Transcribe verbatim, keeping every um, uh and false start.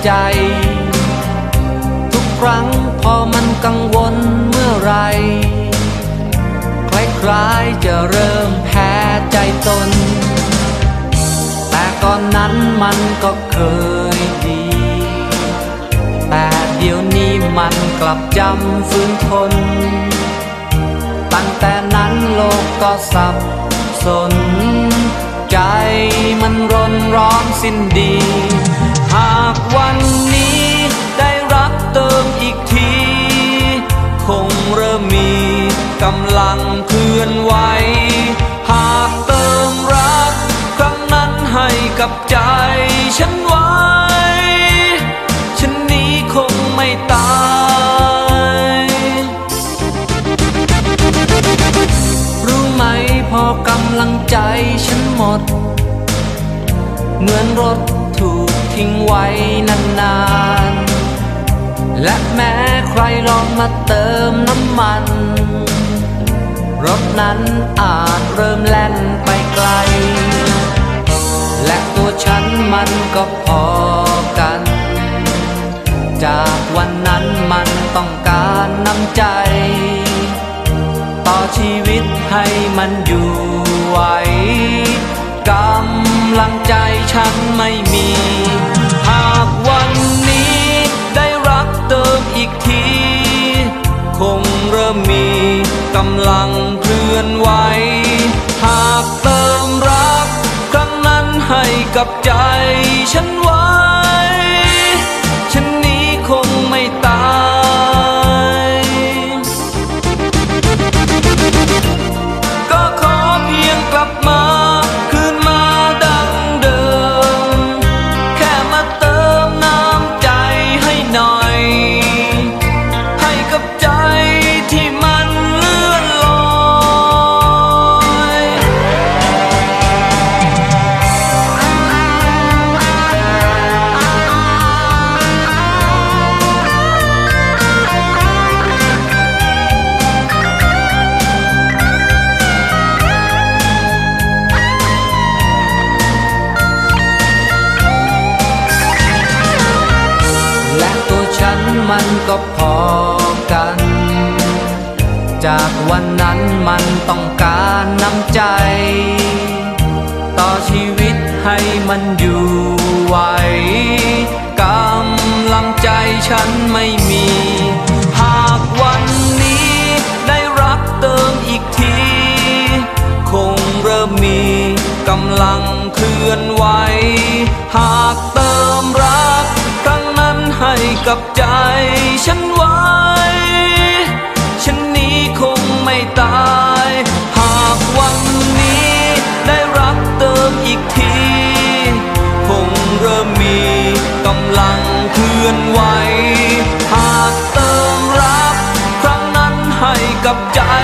ใจทุกครั้งพอมันกังวลเมื่อไรคล้ายๆจะเริ่มแพ้ใจตนแต่ก่อนนั้นมันก็เคยดีแต่เดี๋ยวนี้มันกลับจำฝืนทนตั้งแต่นั้นโลกก็สับสนใจมันรนร้อนสิ้นดีหากวันนี้ได้รักเติมอีกทีคงเริ่มมีกำลังเคลื่อนไหวหากเติมรักครั้งนั้นให้กับใจฉันไว้ฉันนี้คงไม่ตายรู้ไหมพอกำลังใจฉันหมดเหมือนรถถูกทิ้งไว้นานๆและแม้ใครลองมาเติมน้ำมันรถนั้นอาจเริ่มแล่นไปไกลและตัวฉันมันก็พอกันจากวันนั้นมันต้องการน้ำใจต่อชีวิตให้มันอยู่ไหวกำลังใจฉันไม่มีหากวันนี้ได้รักเติมอีกทีคงเริ่มมีกำลังเคลื่อนไหวหากเติมรักครั้งนั้นให้กับใจฉันไว้ฉันนี้คงไม่ตายก็ขอเพียงกลับมาคืนมาดังเดิมแค่มาเติมน้ำใจให้หน่อยให้กับใจที่มันเลื่อนลอยและตัวฉันมันก็พอกันจากวันนั้นมันต้องการน้ำใจต่อชีวิตให้มันอยู่ไหวกำลังใจฉันไม่มีหากวันนี้ได้รักเติมอีกทีคงเริ่มมีกำลังเคลื่อนไหวหากเติมรักครั้งนั้นให้กับใจฉันไว้ฉันนี้คงไม่ตายหากวันนี้ได้รักเติมอีกทีคงเริ่มมีกำลังเคลื่อนไหวหากเติมรักครั้งนั้นให้กับใจ